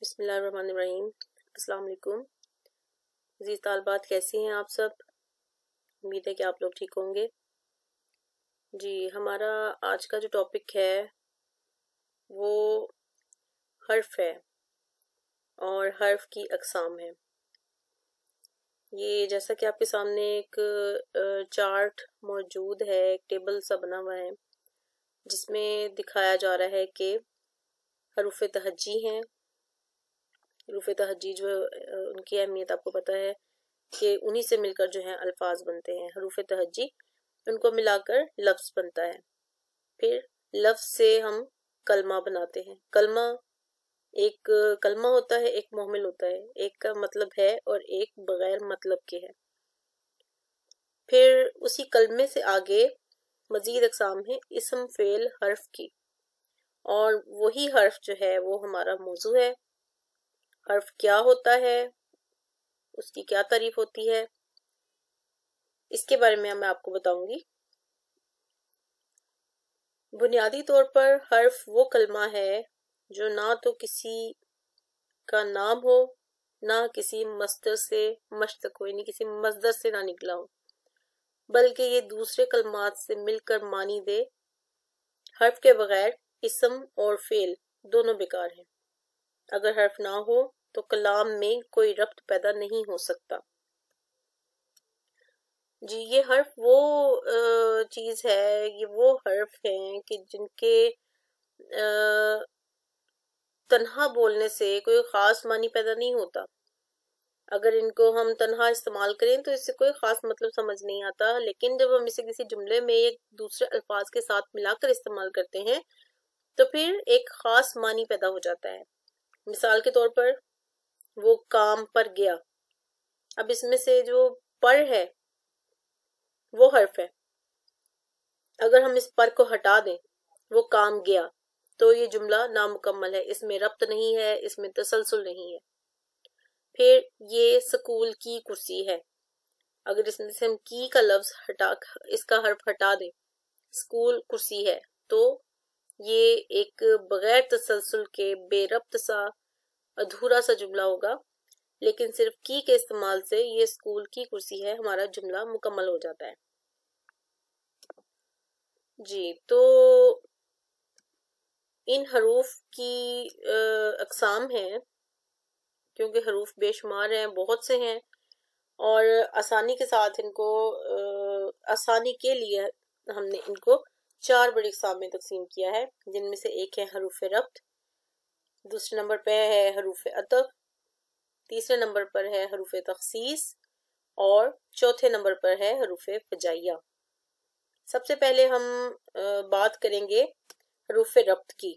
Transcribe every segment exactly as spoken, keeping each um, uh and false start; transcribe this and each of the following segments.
بسم اللہ الرحمن الرحیم۔ السلام علیکم عزیز طالبات، کیسی ہیں آپ سب؟ امید ہے کہ آپ لوگ ٹھیک ہوں گے۔ جی، ہمارا آج کا جو ٹاپک ہے وہ حرف ہے اور حرف کی اقسام ہے۔ یہ جیسا کہ آپ کے سامنے ایک چارٹ موجود ہے، ایک ٹیبل سا بنا ہوا ہے جس میں دکھایا جا رہا ہے کہ حروف تہجی ہیں۔ حروف تہجی جو ان کی اہمیت آپ کو پتہ ہے کہ انہی سے مل کر جو ہیں الفاظ بنتے ہیں۔ حروف تہجی ان کو ملا کر لفظ بنتا ہے، پھر لفظ سے ہم کلمہ بناتے ہیں۔ کلمہ ایک کلمہ ہوتا ہے، ایک محمل ہوتا ہے، ایک کا مطلب ہے اور ایک بغیر مطلب کے ہے۔ پھر اسی کلمے سے آگے مزید اقسام ہیں اسم، فعل، حرف کی، اور وہی حرف جو ہے وہ ہمارا موضوع ہے۔ حرف کیا ہوتا ہے، اس کی کیا تعریف ہوتی ہے، اس کے بارے میں میں آپ کو بتاؤں گی۔ بنیادی طور پر حرف وہ کلمہ ہے جو نہ تو کسی کا نام ہو، نہ کسی مصدر سے مشتق ہو، یعنی کسی مصدر سے نہ نکلا ہو، بلکہ یہ دوسرے کلمات سے مل کر معنی دے۔ حرف کے بغیر اسم اور فعل دونوں بیکار ہیں۔ اگر حرف نہ ہو تو کلام میں کوئی ربط پیدا نہیں ہو سکتا۔ جی، یہ حرف وہ چیز ہے، یہ وہ حرف ہیں کہ جن کے تنہا بولنے سے کوئی خاص معنی پیدا نہیں ہوتا۔ اگر ان کو ہم تنہا استعمال کریں تو اس سے کوئی خاص مطلب سمجھ نہیں آتا، لیکن جب ہم اسے کسی جملے میں ایک دوسرے الفاظ کے ساتھ ملا کر استعمال کرتے ہیں تو پھر ایک خاص معنی پیدا ہو جاتا ہے۔ مثال کے طور پر وہ کام پر گیا، اب اس میں سے جو پر ہے وہ حرف ہے۔ اگر ہم اس پر کو ہٹا دیں، وہ کام گیا، تو یہ جملہ نامکمل ہے، اس میں ربط نہیں ہے، اس میں تسلسل نہیں ہے۔ پھر یہ سکول کی کرسی ہے، اگر اس میں سے ہم کی کا لفظ ہٹا اس کا حرف ہٹا دیں، سکول کرسی ہے، تو یہ ایک بغیر تسلسل کے بے ربط سا ادھورا سا جملہ ہوگا، لیکن صرف کی کے استعمال سے یہ سکول کی کرسی ہے ہمارا جملہ مکمل ہو جاتا ہے۔ جی، تو ان حروف کی اقسام ہیں، کیونکہ حروف بے شمار ہیں، بہت سے ہیں، اور آسانی کے ساتھ ان کو آسانی کے لیے ہم نے ان کو چار بڑی اقسام میں تقسیم کیا ہے، جن میں سے ایک ہے حروف ربط، دوسرے نمبر پہ ہے حروف عطف، تیسرے نمبر پر ہے حروف تخصیص، اور چوتھے نمبر پر ہے حروف فجائیہ۔ سب سے پہلے ہم بات کریں گے حروف ربط کی۔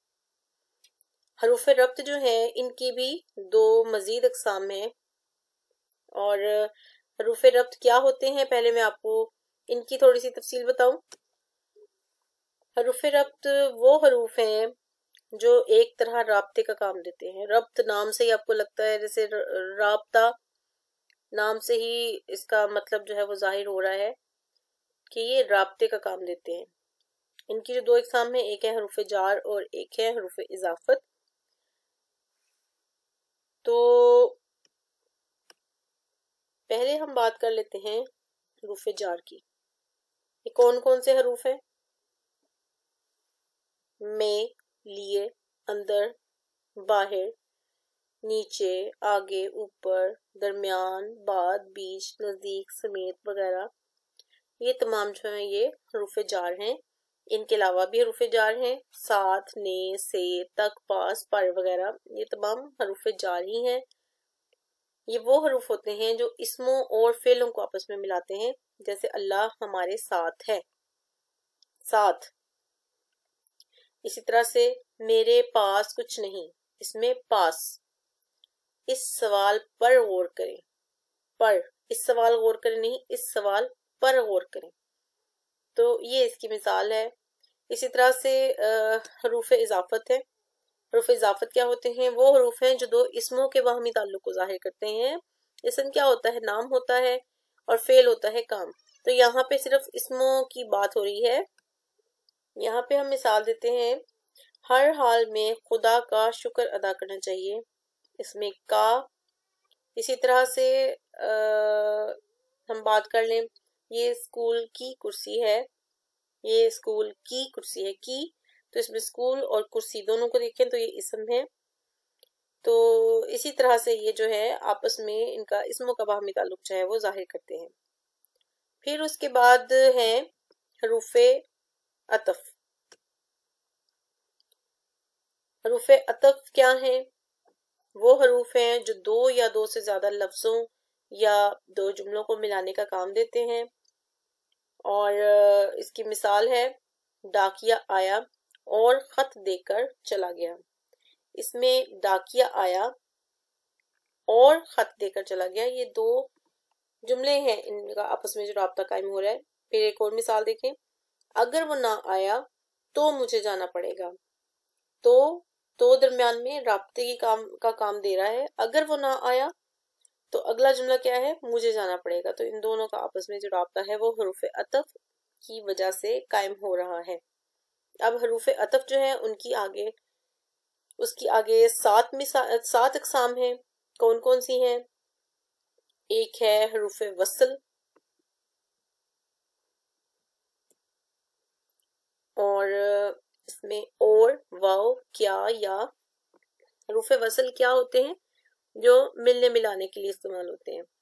حروف ربط جو ہیں ان کی بھی دو مزید اقسام ہیں، اور حروف ربط کیا ہوتے ہیں پہلے میں آپ کو ان کی تھوڑی سی تفصیل بتاؤں۔ حروف ربط وہ حروف ہیں جو ایک طرح رابطے کا کام دیتے ہیں۔ ربط نام سے ہی آپ کو لگتا ہے جیسے رابطہ، نام سے ہی اس کا مطلب جو ہے وہ ظاہر ہو رہا ہے کہ یہ رابطے کا کام دیتے ہیں۔ ان کی جو دو اقسام ہیں، ایک ہے حروف جار اور ایک ہے حروف اضافت۔ تو پہلے ہم بات کر لیتے ہیں حروف جار کی۔ یہ کون کون سے حروف ہیں؟ میں، لیے، اندر، باہر، نیچے، آگے، اوپر، درمیان، بعد، بیچ، نزدیک، سمیت وغیرہ، یہ تمام جو ہیں یہ حروف جار ہیں۔ ان کے علاوہ بھی حروف جار ہیں، ساتھ، نے، سے، تک، پاس، پر وغیرہ، یہ تمام حروف جار ہی ہیں۔ یہ وہ حروف ہوتے ہیں جو اسموں اور فعلوں کو آپس میں ملاتے ہیں، جیسے اللہ ہمارے ساتھ ہے، ساتھ۔ اسی طرح سے میرے پاس کچھ نہیں، اس میں پاس۔ اس سوال پر غور کریں، پر، اس سوال غور کریں نہیں، اس سوال پر غور کریں، تو یہ اس کی مثال ہے۔ اسی طرح سے حروف اضافت ہے۔ حروف اضافت کیا ہوتے ہیں؟ وہ حروف ہیں جو دو اسموں کے باہمی تعلق کو ظاہر کرتے ہیں۔ اسم کیا ہوتا ہے؟ نام ہوتا ہے، اور فعل ہوتا ہے کام۔ تو یہاں پہ صرف اسموں کی بات ہو رہی ہے۔ یہاں پہ ہم مثال دیتے ہیں، ہر حال میں خدا کا شکر ادا کرنا چاہیے، اس میں کا. اسی طرح سے ہم بات کر لیں، یہ اسکول کی کرسی ہے، یہ اسکول کی کرسی ہے کی، تو اس میں اسکول اور کرسی دونوں کو دیکھیں تو یہ اسم ہے. تو اسی طرح سے یہ جو ہے آپس میں ان کا اسموں کا باہمی تعلق جو ہے وہ ظاہر کرتے ہیں. پھر اس کے بعد ہیں حروف عطف. حروف عطف کیا ہیں؟ وہ حروف ہیں جو دو یا دو سے زیادہ لفظوں یا دو جملوں کو ملانے کا کام دیتے ہیں. اور اس کی مثال ہے ڈاکیا آیا اور خط دے کر چلا گیا. اس میں ڈاکیا آیا اور خط دے کر چلا گیا، یہ دو جملے ہیں، ان کا آپس میں جو رابطہ قائم ہو رہا ہے. پھر ایک اور مثال دیکھیں، اگر وہ نہ آیا تو مجھے جانا پڑے گا. تو تو درمیان میں رابطے کی کام کا کام دے رہا ہے. اگر وہ نہ آیا تو اگلا جملہ کیا ہے؟ مجھے جانا پڑے گا. تو ان دونوں کا آپس میں جو رابطہ ہے وہ حروف عطف کی وجہ سے قائم ہو رہا ہے. اب حروف عطف جو ہے ان کی آگے اس کی آگے سات مثال سات اقسام ہیں. کون کون سی ہیں؟ ایک ہے حروف وصل، اور اس میں اور، واو، کیا، یا. حروف وصل کیا ہوتے ہیں؟ جو ملنے ملانے کے لیے استعمال ہوتے ہیں.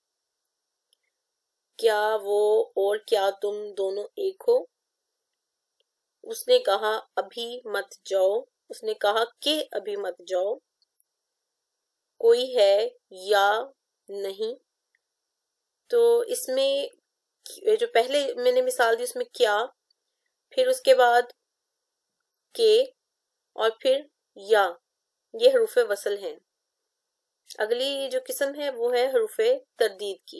کیا وہ اور کیا تم دونوں ایک ہو؟ اس نے کہا ابھی مت جاؤ، اس نے کہا کہ ابھی مت جاؤ. کوئی ہے یا نہیں. تو اس میں جو پہلے میں نے مثال دی اس میں کیا، پھر اس کے بعد کہ، اور پھر یا، یہ حروف وصل ہیں. اگلی جو قسم ہے وہ ہے حروف تردید کی.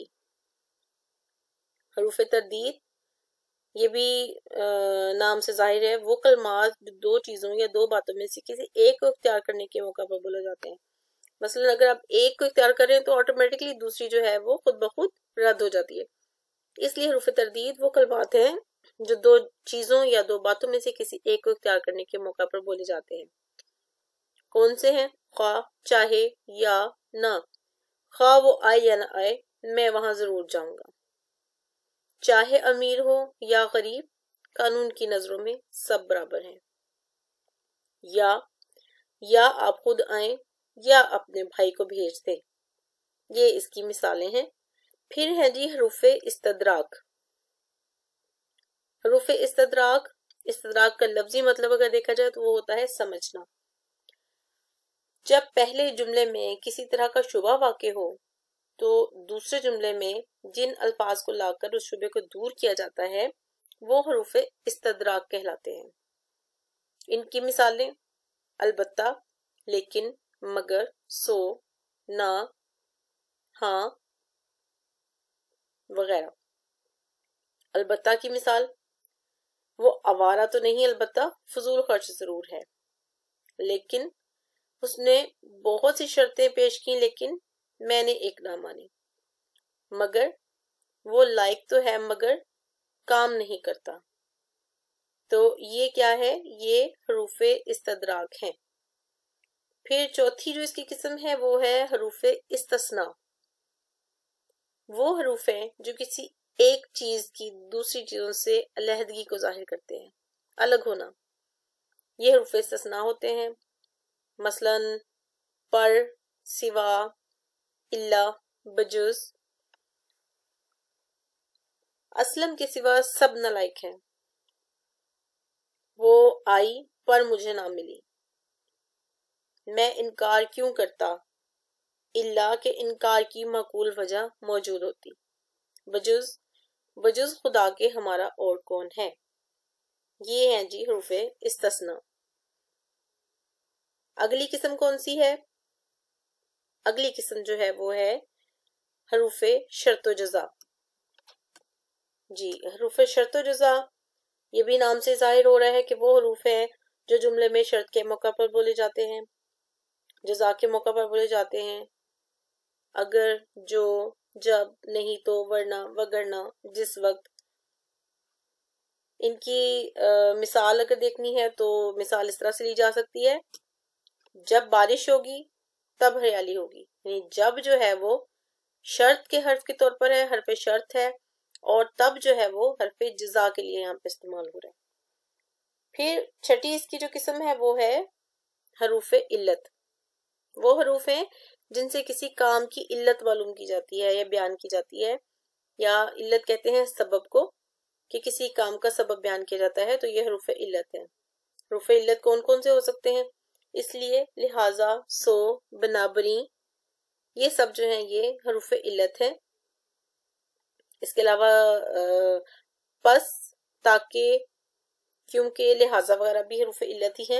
حروف تردید یہ بھی نام سے ظاہر ہے، وہ کلمات دو چیزوں یا دو باتوں میں سے کسی ایک کو اختیار کرنے کے موقع پر بولے جاتے ہیں. مثلا اگر آپ ایک کو اختیار کریں تو آٹومیٹکلی دوسری جو ہے وہ خود بخود رد ہو جاتی ہے. اس لیے حروف تردید وہ کلمات ہیں جو دو چیزوں یا دو باتوں میں سے کسی ایک کو اختیار کرنے کے موقع پر بولے جاتے ہیں. کون سے ہیں؟ خواہ، چاہے، یا، نہ. خواہ وہ آئے یا نہ آئے میں وہاں ضرور جاؤں گا. چاہے امیر ہو یا غریب، قانون کی نظروں میں سب برابر ہیں. یا یا آپ خود آئیں یا اپنے بھائی کو بھیج دیں. یہ اس کی مثالیں ہیں. پھر ہے جی حروف استدراک. حروف استدراک استدراک کا لفظی مطلب اگر دیکھا جائے تو وہ ہوتا ہے سمجھنا. جب پہلے جملے میں کسی طرح کا شبہ واقع ہو تو دوسرے جملے میں جن الفاظ کو لا کر اس شبے کو دور کیا جاتا ہے وہ حروف استدراک کہلاتے ہیں. ان کی مثالیں البتہ، لیکن، مگر، سو، نہ، ہاں وغیرہ. البتہ کی مثال، وہ آوارہ تو نہیں البتہ فضول خرچ ضرور ہے. لیکن اس نے بہت سی شرطیں پیش کی لیکن میں نے ایک نہ مانی. مگر وہ لائق تو ہے مگر کام نہیں کرتا. تو یہ کیا ہے؟ یہ حروف استدراک ہیں. پھر چوتھی جو اس کی قسم ہے وہ ہے حروف استثناء. وہ حروف ہیں جو کسی ایک چیز کی دوسری چیزوں سے علیحدگی کو ظاہر کرتے ہیں، الگ ہونا. یہ حروف استثناء ہوتے ہیں. مثلا پر، سوا، الا، بجز. اسلم کے سوا سب نالائق ہیں. وہ آئی پر مجھے نہ ملی. میں انکار کیوں کرتا، الا کہ انکار کی معقول وجہ موجود ہوتی. بجز بجز خدا کے ہمارا اور کون ہے. یہ ہیں جی حروف استثناء. اگلی قسم کون سی ہے؟ اگلی قسم جو ہے وہ ہے حروف شرط و جزا. جی حروف شرط و جزا یہ بھی نام سے ظاہر ہو رہا ہے کہ وہ حروف ہیں جو جملے میں شرط کے موقع پر بولے جاتے ہیں، جزا کے موقع پر بولے جاتے ہیں. اگر، جو، جب، نہیں تو، ورنہ، وگرنہ، جس وقت. ان کی مثال اگر دیکھنی ہے تو مثال اس طرح سے لی جا سکتی ہے، جب بارش ہوگی تب ہریالی ہوگی. یعنی جب جو ہے وہ شرط کے حرف کے طور پر ہے، حرف شرط ہے، اور تب جو ہے وہ حرف جزا کے لیے یہاں پہ استعمال ہو رہا ہے. پھر چھٹی اس کی جو قسم ہے وہ ہے حروف علت. وہ حروف ہیں جن سے کسی کام کی علت معلوم کی جاتی ہے یا بیان کی جاتی ہے، یا علت کہتے ہیں سبب کو، کہ کسی کام کا سبب بیان کیا جاتا ہے، تو یہ حروف علت ہے. حروف علت کون کون سے ہو سکتے ہیں؟ اس لیے، لہٰذا، سو، بنابری، یہ سب جو ہیں یہ حروف علت ہے. اس کے علاوہ پس، تاکہ، کیونکہ، لہٰذا وغیرہ بھی حروف علت ہی ہیں.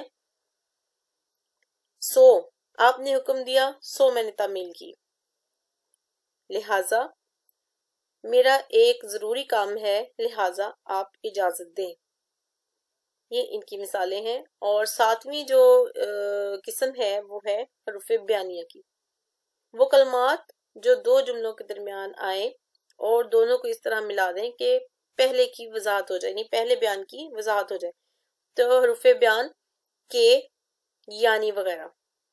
سو، آپ نے حکم دیا، سو میں نے تعمیل کی. لہٰذا، میرا ایک ضروری کام ہے، لہٰذا آپ اجازت دیں. یہ ان کی مثالیں ہیں. اور ساتویں جو قسم ہے وہ ہے حروف بیانیہ کی. وہ کلمات جو دو جملوں کے درمیان آئیں اور دونوں کو اس طرح ملا دیں کہ پہلے کی وضاحت ہو جائے، یعنی پہلے بیان کی وضاحت ہو جائے، تو حروف بیان کے، یعنی وغیرہ.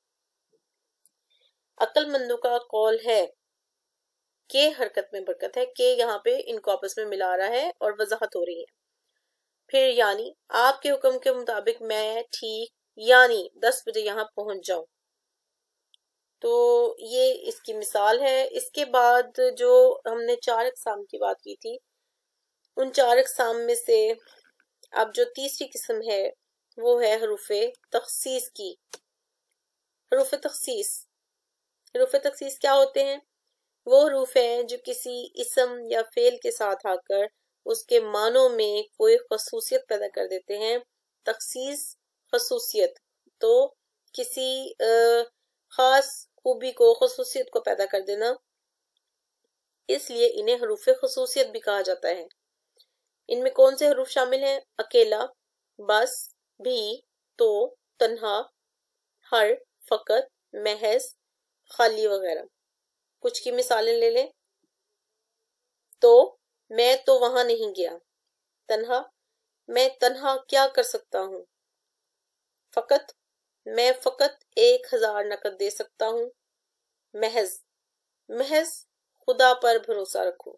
عقل مندوں کا قول ہے کہ حرکت میں برکت ہے، کہ یہاں پہ ان کو آپس میں ملا رہا ہے اور وضاحت ہو رہی ہے. پھر یعنی، آپ کے حکم کے مطابق میں ٹھیک یعنی دس بجے یہاں پہنچ جاؤں. تو یہ اس کی مثال ہے. اس کے بعد جو ہم نے چار اقسام کی بات کی تھی، ان چار اقسام میں سے اب جو تیسری قسم ہے وہ ہے حروف تخصیص کی. حروف تخصیص حروف تخصیص کیا ہوتے ہیں؟ وہ حروف ہیں جو کسی اسم یا فعل کے ساتھ آ کر اس کے معنوں میں کوئی خصوصیت پیدا کر دیتے ہیں. تخصیص خصوصیت، تو کسی خاص خوبی کو، خصوصیت کو پیدا کر دینا، اس لیے انہیں حروف خصوصیت بھی کہا جاتا ہے. ان میں کون سے حروف شامل ہیں؟ اکیلا، بس، بھی، تو، تنہا، ہر، فقط، محض، خالی وغیرہ. کچھ کی مثالیں لے لیں. تو، میں تو وہاں نہیں گیا. تنہا، میں تنہا کیا کر سکتا ہوں. فقط، میں فقط ایک ہزار نقد دے سکتا ہوں. محض، محض خدا پر بھروسہ رکھو.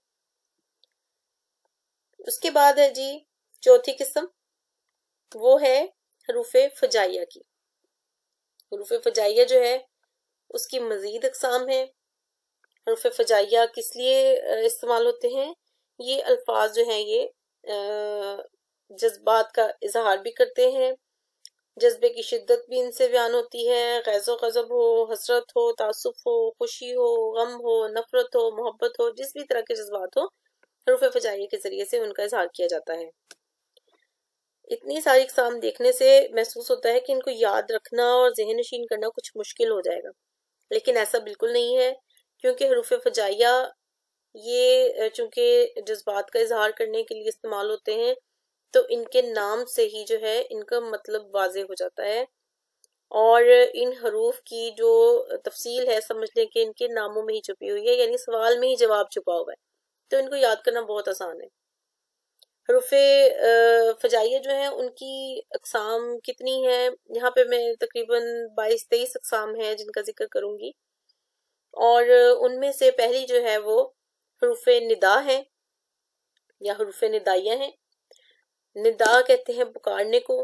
اس کے بعد ہے جی چوتھی قسم، وہ ہے حروف فجائیہ کی. حروف فجائیہ جو ہے اس کی مزید اقسام ہیں. حروف فجائیہ کس لیے استعمال ہوتے ہیں؟ یہ الفاظ جو ہیں یہ جذبات کا اظہار بھی کرتے ہیں. جذبے کی شدت بھی ان سے بیان ہوتی ہے. غیظ و غضب ہو، حسرت ہو، تعصب ہو، خوشی ہو، غم ہو، نفرت ہو، محبت ہو، جس بھی طرح کے جذبات ہو، حروف فجائیہ کے ذریعے سے ان کا اظہار کیا جاتا ہے. اتنی ساری اقسام دیکھنے سے محسوس ہوتا ہے کہ ان کو یاد رکھنا اور ذہن نشین کرنا کچھ مشکل ہو جائے گا، لیکن ایسا بالکل نہیں ہے، کیونکہ حروف فجائیہ یہ چونکہ جذبات کا اظہار کرنے کے لیے استعمال ہوتے ہیں، تو ان کے نام سے ہی جو ہے ان کا مطلب واضح ہو جاتا ہے. اور ان حروف کی جو تفصیل ہے سمجھ لیں کہ ان کے ناموں میں ہی چھپی ہوئی ہے، یعنی سوال میں ہی جواب چھپا ہوا ہے، تو ان کو یاد کرنا بہت آسان ہے. حروف فجائیہ جو ہیں ان کی اقسام کتنی ہیں؟ یہاں پہ میں تقریباً بائیس تیئیس اقسام ہیں جن کا ذکر کروں گی. اور ان میں سے پہلی جو ہے وہ حروف ندا ہیں یا حروف ندائیہ ہیں. ندا کہتے ہیں پکارنے کو.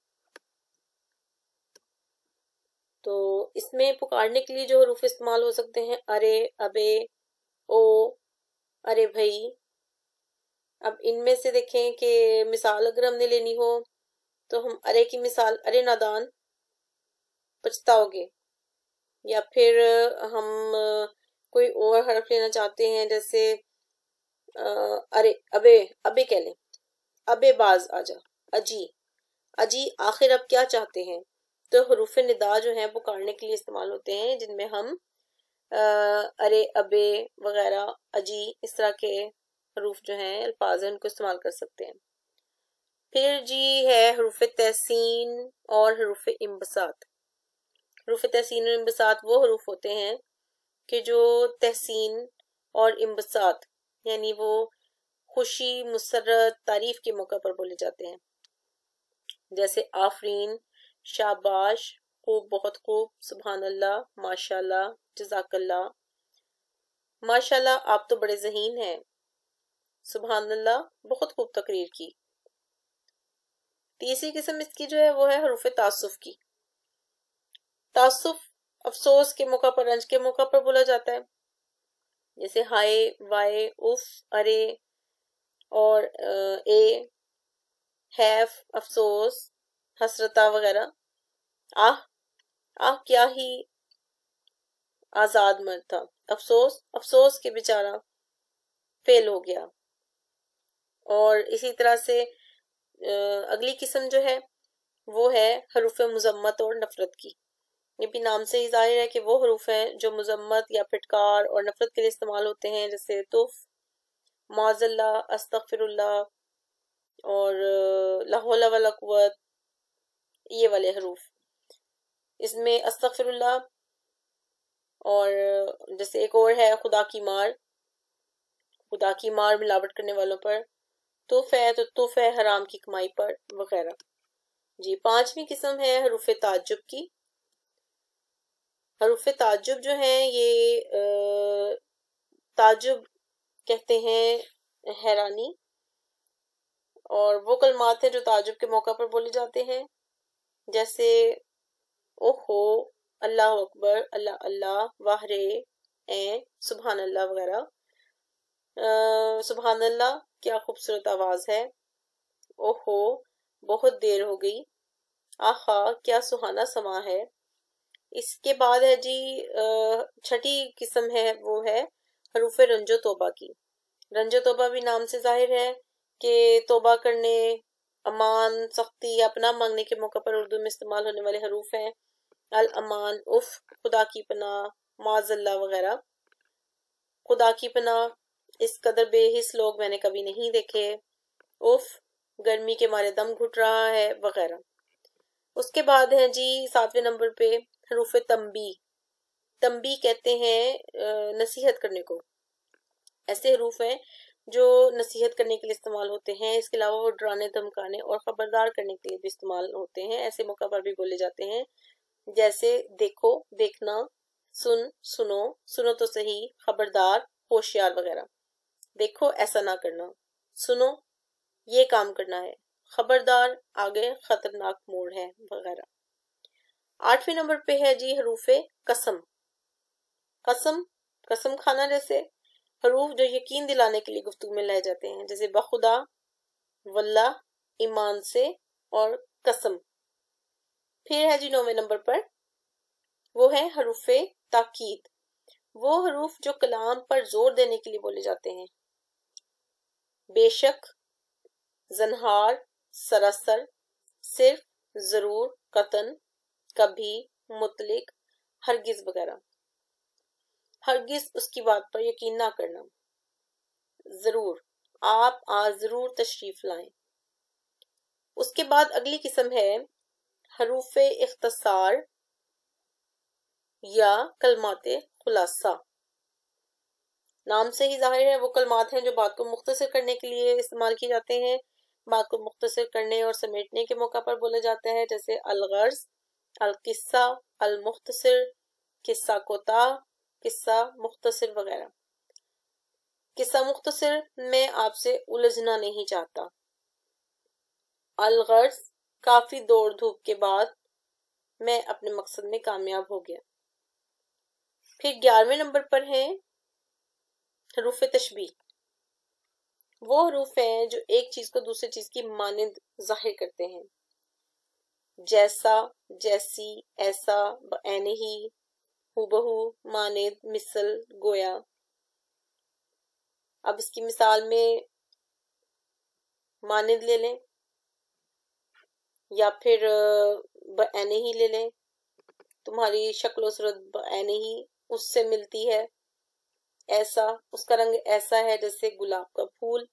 تو اس میں پکارنے کے لیے جو حروف استعمال ہو سکتے ہیں، ارے، ابے، او، ارے بھائی. اب ان میں سے دیکھیں کہ مثال اگر ہم نے لینی ہو تو ہم ارے کی مثال، ارے نادان پچھتاؤ گے. یا پھر ہم کوئی اور حرف لینا چاہتے ہیں، جیسے ارے ابے ابے کہہ لیں، ابے باز آجا، اجی اجی آخر اب کیا چاہتے ہیں. تو حروف ندا جو ہیں پکارنے کے لیے استعمال ہوتے ہیں، جن میں ہم ارے، ابے وغیرہ، اجی، اس طرح کے حروف جو ہیں الفاظ ہیں ان کو استعمال کر سکتے ہیں. پھر جی ہے حروف تحسین اور حروف انبساط. حروف تحسین اور انبساط وہ حروف ہوتے ہیں کہ جو تحسین اور انبساط یعنی وہ خوشی، مسرت، تعریف کے موقع پر بولے جاتے ہیں، جیسے آفرین، شاباش، خوب، بہت خوب، سبحان اللہ، ماشاء اللہ، جزاک اللہ۔ ماشاء اللہ آپ تو بڑے ذہین ہیں، سبحان اللہ، بہت خوب تقریر کی۔ تیسری قسم اس کی جو ہے وہ ہے حروف تعسف کی۔ تعسف افسوس کے موقع پر، رنج کے موقع پر بولا جاتا ہے، جیسے ہائے، وائے، اف، ارے اور اے، حیف، افسوس، حسرتا وغیرہ۔ آہ آہ کیا ہی آزاد مرد تھا، افسوس افسوس کے بیچارہ فیل ہو گیا۔ اور اسی طرح سے اگلی قسم جو ہے وہ ہے حروف مذمت اور نفرت کی۔ یہ بھی نام سے ہی ظاہر ہے کہ وہ حروف ہیں جو مذمت یا پھٹکار اور نفرت کے لیے استعمال ہوتے ہیں، جیسے تف، معاذ اللہ، استغفر اللہ اور لا حول ولا قوت، یہ والے حروف۔ اس میں استغفر اللہ اور جیسے ایک اور ہے خدا کی مار، خدا کی مار ملاوٹ کرنے والوں پر، تف ہے تو تف ہے حرام کی کمائی پر وغیرہ۔ جی پانچویں قسم ہے حروف تعجب کی۔ حروف تعجب جو ہیں یہ تعجب کہتے ہیں حیرانی، اور وہ کلمات ہیں جو تعجب کے موقع پر بولے جاتے ہیں، جیسے اوہو، اللہ اکبر، اللہ اللہ، واہ رے، اے، سبحان اللہ وغیرہ۔ سبحان اللہ کیا خوبصورت آواز ہے، اوہو بہت دیر ہو گئی، آہا کیا سہانا سما ہے۔ اس کے بعد ہے جی چھٹی قسم ہے وہ ہے حروف رنج و توبہ کی۔ رنج و توبہ بھی نام سے ظاہر ہے کہ توبہ کرنے، امان، سختی یا پناہ مانگنے کے موقع پر اردو میں استعمال ہونے والے حروف ہیں، الامان، اف، خدا کی پناہ، معاذ اللہ وغیرہ۔ خدا کی پناہ، اس قدر بے حس لوگ میں نے کبھی نہیں دیکھے، اف، گرمی کے مارے دم گھٹ رہا ہے وغیرہ۔ اس کے بعد ہے جی ساتویں نمبر پہ حروف تنبیہ۔ تنبیہ کہتے ہیں نصیحت کرنے کو، ایسے حروف ہیں جو نصیحت کرنے کے لیے استعمال ہوتے ہیں، اس کے علاوہ وہ ڈرانے، دھمکانے اور خبردار کرنے کے لیے بھی استعمال ہوتے ہیں، ایسے موقع پر بھی بولے جاتے ہیں، جیسے دیکھو، دیکھنا، سن، سنو، سنو تو صحیح، خبردار، ہوشیار وغیرہ۔ دیکھو ایسا نہ کرنا، سنو یہ کام کرنا ہے، خبردار آگے خطرناک موڑ ہے وغیرہ۔ آٹھویں نمبر پہ ہے جی حروف قسم۔ قسم، قسم کھانا جیسے حروف جو یقین دلانے کے لیے گفتگو میں لائے جاتے ہیں، جیسے بخدا، واللہ، ایمان سے اور قسم۔ پھر ہے جی نویں نمبر پر وہ ہے حروف تاکید۔ وہ حروف جو کلام پر زور دینے کے لیے بولے جاتے ہیں، بے شک، زنہار، سراسر، صرف، ضرور، قطعاً، کبھی، مطلق، ہرگز وغیرہ۔ ہرگز اس کی بات پر یقین نہ کرنا، ضرور، آپ آج ضرور تشریف لائیں۔ اس کے بعد اگلی قسم ہے حروف اختصار یا کلمات خلاصہ۔ نام سے ہی ظاہر ہے وہ کلمات ہیں جو بات کو مختصر کرنے کے لیے استعمال کیے جاتے ہیں، بات کو مختصر کرنے اور سمیٹنے کے موقع پر بولا جاتا ہے، جیسے الغرض، القصہ، المختصر، قصہ کوتاہ، قصہ مختصر وغیرہ۔ قصہ مختصر میں آپ سے الجھنا نہیں چاہتا، الغرض کافی دوڑ دھوپ کے بعد میں اپنے مقصد میں کامیاب ہو گیا۔ پھر گیارہویں نمبر پر ہیں حروف تشبیہ۔ وہ حروف ہیں جو ایک چیز کو دوسری چیز کی مانند ظاہر کرتے ہیں، جیسا، جیسی، ایسا، بعینہ ہی، ہو بہو، مانند، مثل، گویا۔ اب اس کی مثال میں مانند لے لیں یا پھر بعینہ ہی لے لیں، تمہاری شکل و صورت بعینہ ہی اس سے ملتی ہے، ایسا، اس کا رنگ ایسا ہے جیسے گلاب کا پھول۔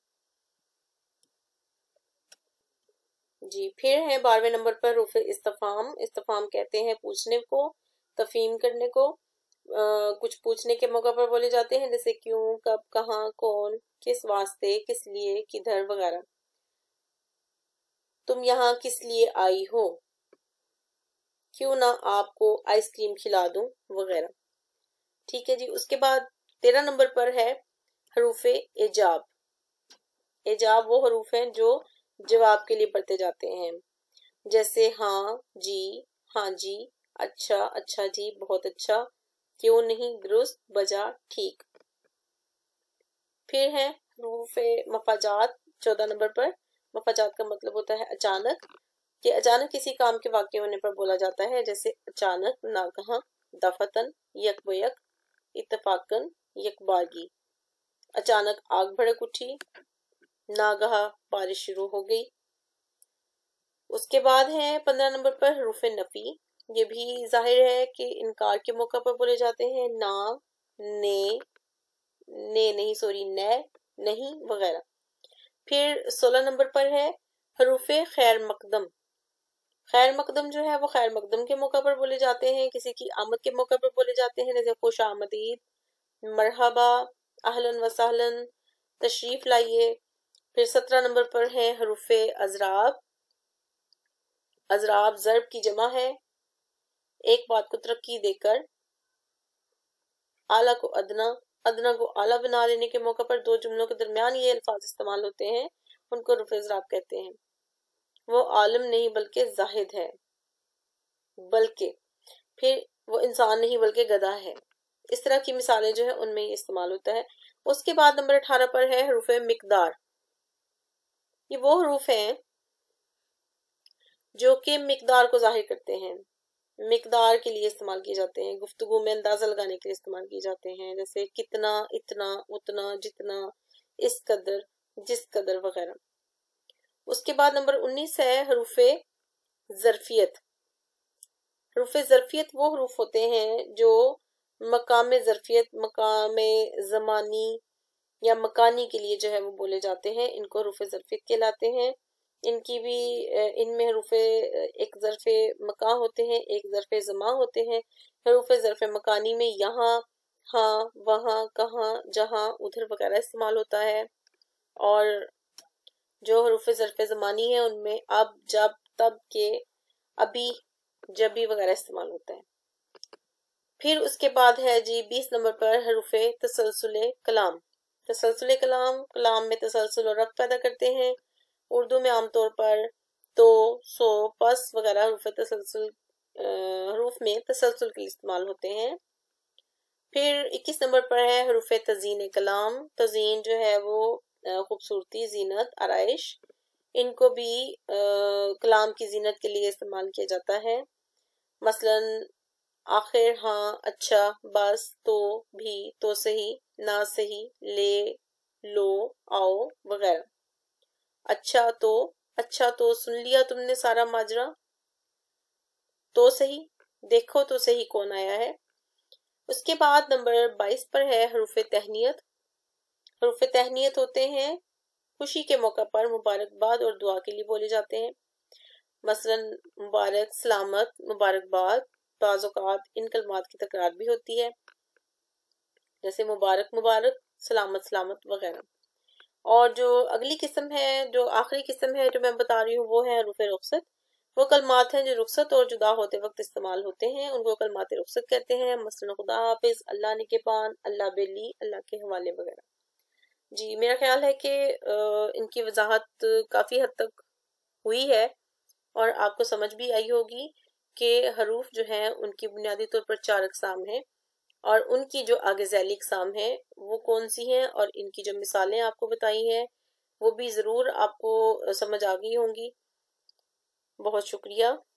جی پھر ہے بارہویں نمبر پر حروف استفہام۔ استفہام کہتے ہیں پوچھنے کو، تفہیم کرنے کو، آ, کچھ پوچھنے کے موقع پر بولے جاتے ہیں، جیسے کیوں، کب، کہاں، کون، کس واسطے، کس لیے، کدھر وغیرہ۔ تم یہاں کس لیے آئی ہو، کیوں نہ آپ کو آئس کریم کھلا دوں وغیرہ. ٹھیک ہے جی. اس کے بعد تیرہ نمبر پر ہے حروف ایجاب. ایجاب وہ حروف ہیں جو جواب کے لیے پڑھتے جاتے ہیں، جیسے ہاں جی، ہاں جی، اچھا، اچھا جی، بہت اچھا، کیوں نہیں، درست، بجا، ٹھیک. پھر ہے حروف مفاجات چودہ نمبر پر. مفاجات کا مطلب ہوتا ہے اچانک، کہ اچانک کسی کام کے واقع ہونے پر بولا جاتا ہے، جیسے اچانک، ناگہاں، دفعتاً، یک بیک، اتفاقاً، یک بارگی. اچانک آگ بھڑک اٹھی، ناگہاں بارش شروع ہو گئی. اس کے بعد ہے پندرہ نمبر پر حروف نفی. یہ بھی ظاہر ہے کہ انکار کے موقع پر بولے جاتے ہیں، نا، نے، نے نہیں سوری نے، نہیں وغیرہ. پھر سولہ نمبر پر ہے حروف خیر مقدم. خیر مقدم جو ہے وہ خیر مقدم کے موقع پر بولے جاتے ہیں، کسی کی آمد کے موقع پر بولے جاتے ہیں، جیسے خوش آمدید، مرحبا، اہلاً و سہلاً، تشریف لائیے. پھر سترہ نمبر پر ہے حروف اضراب. اضراب ضرب کی جمع ہے. ایک بات کو ترقی دے کر اعلیٰ کو ادنا، ادنا کو اعلیٰ بنا دینے کے موقع پر دو جملوں کے درمیان یہ الفاظ استعمال ہوتے ہیں، ان کو حروف اضراب کہتے ہیں. وہ عالم نہیں بلکہ زاہد ہے، بلکہ. پھر وہ انسان نہیں بلکہ گدھا ہے. اس طرح کی مثالیں جو ہیں ان میں یہ استعمال ہوتا ہے. اس کے بعد نمبر اٹھارہ پر ہے حروف مقدار. یہ وہ حروف ہیں جو کہ مقدار کو ظاہر کرتے ہیں، مقدار کے لیے استعمال کیے جاتے ہیں، گفتگو میں اندازہ لگانے کے لیے استعمال کیے جاتے ہیں، جیسے کتنا، اتنا، اتنا، جتنا، اس قدر، جس قدر وغیرہ. اس کے بعد نمبر انیس ہے حروف ظرفیت. حروف ظرفیت وہ حروف ہوتے ہیں جو مقام ظرفیت، مقام زمانی یا مکانی کے لیے جو ہے وہ بولے جاتے ہیں، ان کو حروف ظرفیت کہلاتے ہیں. ان کی بھی ان میں حروف ایک ظرف مکان ہوتے ہیں، ایک ظرف زمان ہوتے ہیں. حروف ظرف مکانی میں یہاں، ہاں، وہاں، کہاں، جہاں، ادھر وغیرہ استعمال ہوتا ہے. اور جو حروف ظرف زمانی ہیں ان میں اب، جب، تب، کے، ابھی، جبھی وغیرہ استعمال ہوتا ہے. پھر اس کے بعد ہے جی بیس نمبر پر حروف تسلسل کلام. تسلسل کلام کلام میں تسلسل اور ربط پیدا کرتے ہیں. اردو میں عام طور پر تو، سو، پس وغیرہ حروف تسلسل حروف میں تسلسل کے لیے استعمال ہوتے ہیں. پھر اکیس نمبر پر ہے حروف تزئین کلام. تزئین جو ہے وہ خوبصورتی، زینت، آرائش. ان کو بھی کلام کی زینت کے لیے استعمال کیا جاتا ہے. مثلا آخر، ہاں، اچھا، بس، تو، بھی، تو صحیح، نہ صحیح، لے، لو، آؤ وغیرہ. اچھا تو، اچھا تو سن لیا تم نے سارا ماجرا. تو صحیح، دیکھو تو صحیح کون آیا ہے. اس کے بعد نمبر بائیس پر ہے حروف تہنیت. حروف تہنیت ہوتے ہیں خوشی کے موقع پر مبارکباد اور دعا کے لیے بولے جاتے ہیں. مثلا مبارک، سلامت، مبارکباد. بعض اوقات ان کلمات کی تکرار بھی ہوتی ہے، جیسے مبارک مبارک، سلامت سلامت وغیرہ. اور جو اگلی قسم ہے، جو آخری قسم ہے جو میں بتا رہی ہوں، وہ ہے حروف رخصت. وہ کلمات ہیں جو رخصت اور جدا ہوتے وقت استعمال ہوتے ہیں، ان کو کلمات رخصت کہتے ہیں. مثلا خدا حافظ، اللہ نگہبان، اللہ بیلی، اللہ کے حوالے وغیرہ. جی میرا خیال ہے کہ ان کی وضاحت کافی حد تک ہوئی ہے اور آپ کو سمجھ بھی آئی ہوگی کہ حروف جو ہیں ان کی بنیادی طور پر چار اقسام ہیں، اور ان کی جو آگے ذیلی اقسام ہیں وہ کون سی ہیں، اور ان کی جو مثالیں آپ کو بتائی ہیں وہ بھی ضرور آپ کو سمجھ آ گئی ہوں گی. بہت شکریہ.